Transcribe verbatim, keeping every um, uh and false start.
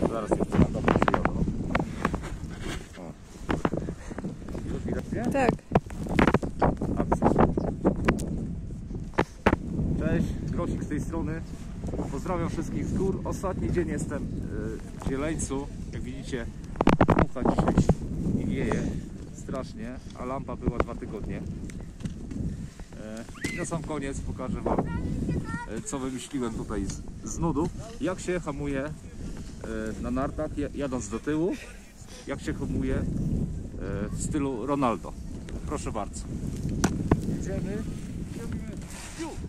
Zaraz jeszcze na tobie przyjadą. O. Już widać mnie? Tak. Akcja. Cześć, Grosik z tej strony. Pozdrawiam wszystkich z gór. Ostatni dzień jestem w Zieleńcu. Jak widzicie, mucha dzisiaj i wieje strasznie, a lampa była dwa tygodnie. Na sam koniec pokażę Wam, co wymyśliłem tutaj z, z nudów. Jak się hamuje na nartach, jadąc do tyłu. Jak się hamuje w stylu Ronaldo. Proszę bardzo. Jedziemy. Jedziemy.